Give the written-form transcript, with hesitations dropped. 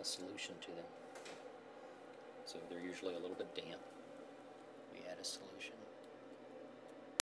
solution to them. So they're usually a little bit damp. We add a solution.